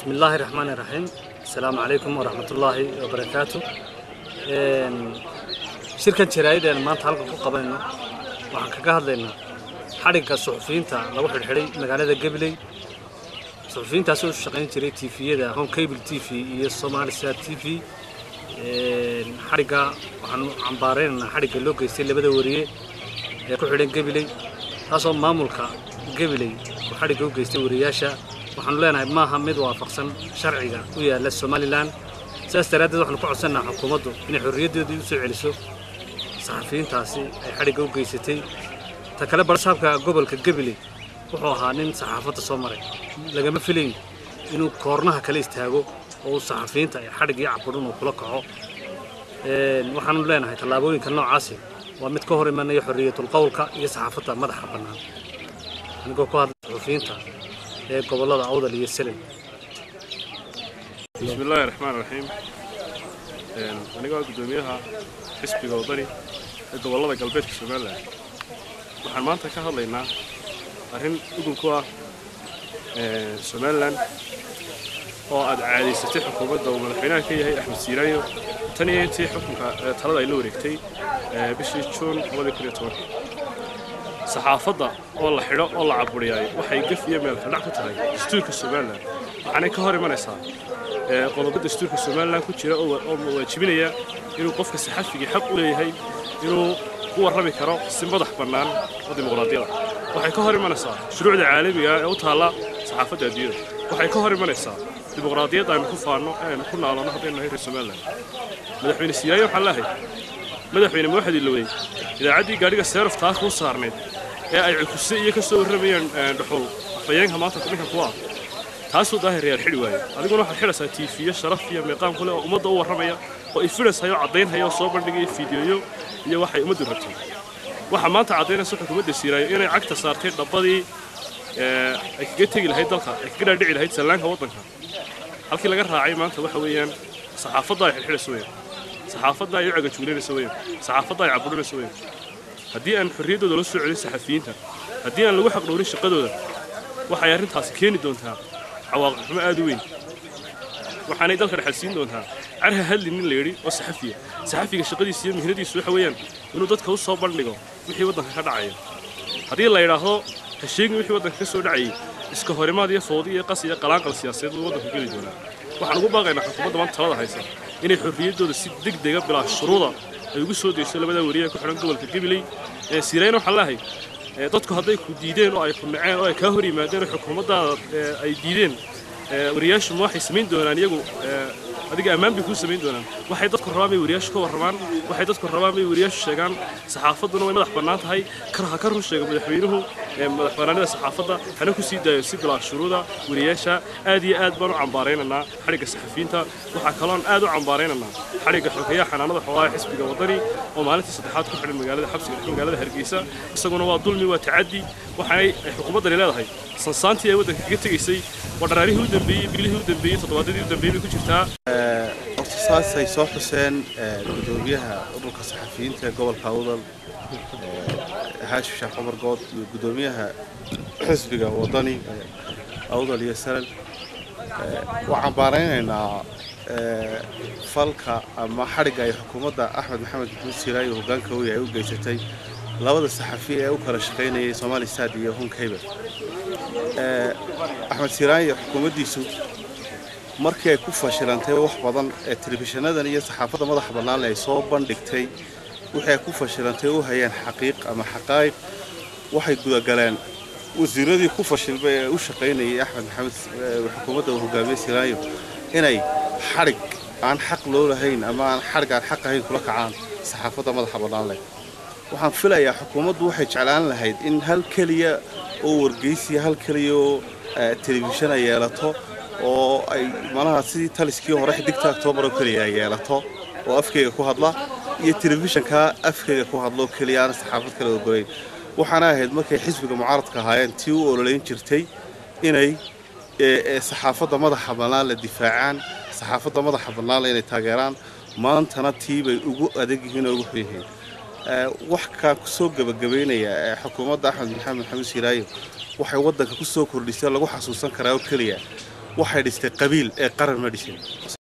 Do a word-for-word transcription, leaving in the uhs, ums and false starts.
بسم الله الرحمن الرحيم. السلام عليكم ورحمة الله وبركاته. شركة شرايد ما تعلق قبلنا وحكاها لنا حركة الصحفيين تا لو واحد حري مقالة قبلي صحفيين تاسو شغالين شري تي في ده هم كيبل تي في الصومال سات تي في حركة وحن عمبارين حركة لوك يستيل بدو وريه يكون حرين قبلي تاسو مامولكا قبلي وحركة لوك يستيل ورياشة waxaan leenahay ma aha mid waafaqsan sharciga u yaala Soomaaliland saas daraadeed waxaan ku codsanahay xukuumaddu inay xorriyadeeda u soo celiso saxafiyiintaasi ay xariga u geysatay ta kale barsaabka gobolka Gabiley wuxuu ahaa nin saxaafadda Soomaali lagama filayn inuu koornaha kale istaago oo saxafiyiinta ay xariga caburun oo kula kaco ee waxaan leenahay tallaabooyinka noocaas waa mid ka hor imanaya xorriyatul qowlka iyo saxaafadda madaxa bannaan anigoo ku hadlay saxafiyiinta قبل الله عوض لي السلم. بسم الله الرحمن الرحيم. أنا قاعد قدوميها حسبي وضري قبل الله قلبت في سومال الله. وحنا أنت كهذا أرهن أقول كوا سومال لان أو عادي ستة حكومات دوما الحين كي هي أحمد سيرايو تاني أنت حكم ترى يلوريكتي بشيشون ولا كريتون. صحافة والله حلو والله عبورياي وحيقف يمين فنعكو تاي دستورك السومالي أنا كهري ما نسا قلبي دستورك السومالي كنت أو أو تبينيا إنه قفك الصحفي حق ولا هي إنه هو الربي كرا سنبضح بنان وديمقراطية وحي كهري ما نسا شروع العالمية أو تهلا صحافة جديدة وحي كهري ما نسا ديمقراطية طيب كفارنا أنا كنا على نهضة إنه هي السومالي مدحين السيايو حلاهي مدحين موحد اللوي إذا عدي قاري السيرف تاخو صارني ay cusub iyo ka soo rabayaan dhuxul afayeenka maanta ninka kuwa taasoo daahir xil waay adiguna waxa xiraysaa T V sharaf iyo meeqaan kale oo umada u warramaya oo ay filaysayo cadeynhayo soo bandhigay fiidiyoyo iyo waxa ay umadu rabtay waxa maanta cadeynaysa xukuumadda Siiraayo inay cagta saartay dhabadii ee ay kaga tagi lahayd dalka ay kaga dhici lahayd salaanka wadanka halkii laga raacay maanta waxa weeyaan saxaafadda ay xilxirayso weeyaan saxaafadda ay uga juulinayso weeyaan saxaafadda ay caburinayso weeyaan haddii aan xorriyadooda la soo celin saxafiyiinta haddii aan lagu xaq dhowrin shaqadooda waxay arrintaasi keeni doontaa cawaaqib xumo aad u weyn waxaanay dalka dhaxalsiin doontaa carha hadlin nin la yidhi oo saxafiya saxafiga shaqadiisa iyo mihnadiisu waxa weeyaan inuu dadka u soo bandhigo wixii waddanka ka dhacaya haddii la yidhaahdo ha sheegin wixii waddanka ka soo dhacayay iska horimaad iyo fowdi iyo qas iyo qalaanqal siyaasadeed uu waddanka geli doonaa waxaan ugu baaqaynaa xukuumadda maanta talada haysa inay xorriyaddooda si degdega bilaa shuruuda ay ugu soo deysay labada wariye ku xiran gobolka Gabiley ee Siirayna waxa la hay dadku hadday ku diideen oo ay ku naceen oo ay ka hor yimaadeen xukuumadda ay diideen wariyaashu waxay sameyn doonaan iyagu adiga ammaan bay ku sameyn doonaan waxay dadku rabaan wariyaashu ka warramaan waxay dadku rabaan wariyaashu sheegaan saxaafaduna way madax bannaan tahay karaha ka run sheega madaxweynuhu madax bannaanida saxaafadda hana ku sii daayo si bilaa shuruuda wariyaasha aad iyo aad baan u cambaareynaa xariga saxafiyiinta waxa kale oo aad u cambaareynaa xariga xogeeyaha xanaanada xoolaha xisbiga wadani oo maalintii saddexaad ku xiran magaalada xabsiga magaalada Hargeysa isaguna waa dulmi waa tacaadi waxay xukuumadda leedahay sansaantii ay waddanka kaga tageysay wadaraarihii u dambeeyay bilihii u dambeeyay toddobaadadii u dambeeyay ku jirtaa اختصاصي صوح حسين قدوميها أبوك الصحفيين قبل كاودل هاش شيخ عمر قود قدوميها حزبك وطني أودل يسال وعبارين إن فلكا ما حرقة حكومة أحمد محمد محمود سيرايو وقال كوي أو جيشتي لابد الصحفية أو كرشقين صومالي سادية هم كيبر أحمد سيرايو حكومة ديسو markii ay ku fashilantay wax badan ee telefishinada iyo saxaafadda madaxa bannaan ay soo bandhigtay waxay ku fashilantay oo hayaan xaqiiq ama xaqaayiq waxay guda galeen wasiiradii ku fashilmay ee u shaqeynayay Axmed Maxamed xukuumadda uu hogaamiyay Siiraayo inay xarig aan xaq loo lahayn ama aan xarig aan xaq ahayn kula kacaan saxaafadda madaxa bannaan leh waxaan filayaa xukuumaddu waxay jeclaan lahayd in hal kaliya oo wargeysi hal kaliya oo telefishin ay yeelato oo ay malaha sidii taliskii hore xigta October oo kaliya yeelato oo afkayga ku hadla iyo telefishinka afkayga ku hadlo kaliya saxaafad kale oo go'ay waxaana ahayd markay xisbiga mucaaradka ahaayeen tii u ololeyn jirtay inay saxaafadda madaxa bannaan la difaacaan saxaafadda madaxa bannaan inay taageeraan maantana tii bay ugu adag yihiin oo ugu xiyeen wax ka soo gabagabeynaya xukuumadda Axmed Maxamed Maxamuud Siiraayo waxay waddanka ku soo kordhisay lagu xasuusan karaa oo kaliya waxay dhistay qabiil ee qaran ma dhishin.